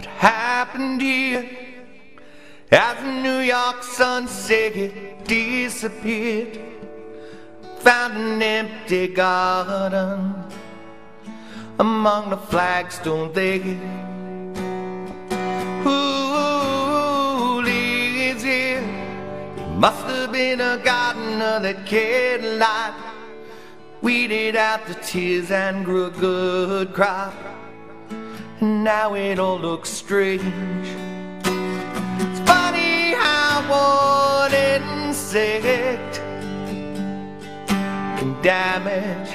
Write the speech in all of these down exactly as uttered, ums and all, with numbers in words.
what happened here as the New York sunset disappeared. Found an empty garden among the flagstones there. Who lives here? It must have been a gardener that cared a lot, weeded out the tears and grew a good crop. And now it all looks strange. It's funny how one insect can damage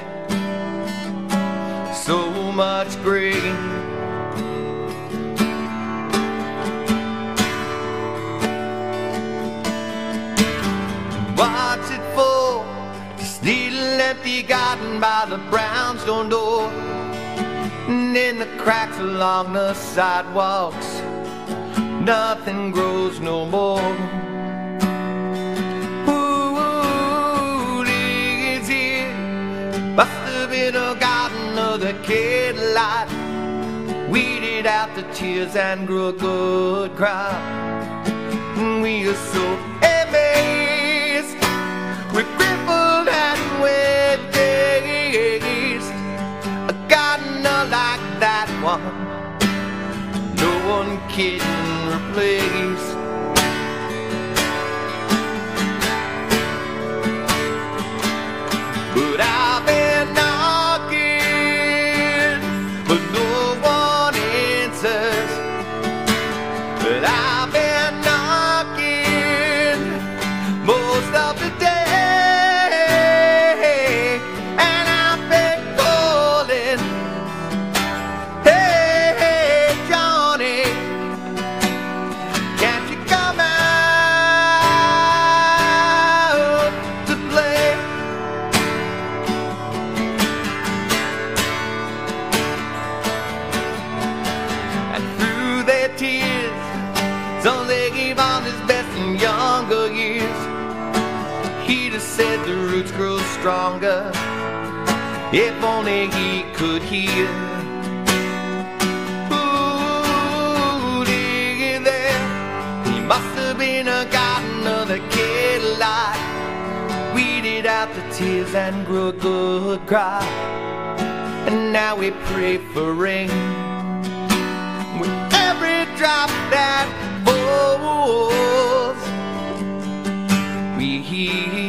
so much grain. What's it for? This little empty garden by the brownstone door, and in the cracks along the sidewalks, nothing grows no more. Who lives here? Must have been a gardener that cared a lot, weeded out the tears and grew a good crop. And we are so amazed, we're crippled and we're dazed. A gardener like that one, no one can replace. But I've been knocking, but no one answers. But I've been knocking most of the day, and I've been calling, hey, hey, Johnny, can't you come out to play? And through their tears, so they gave on his best in younger years. He'd have said the roots grow stronger if only he could hear. Ooh, dig there. He must have been a gardener that cared a lot, weeded out the tears and grew a good crop. And now we pray for rain with every drop that falls. We hear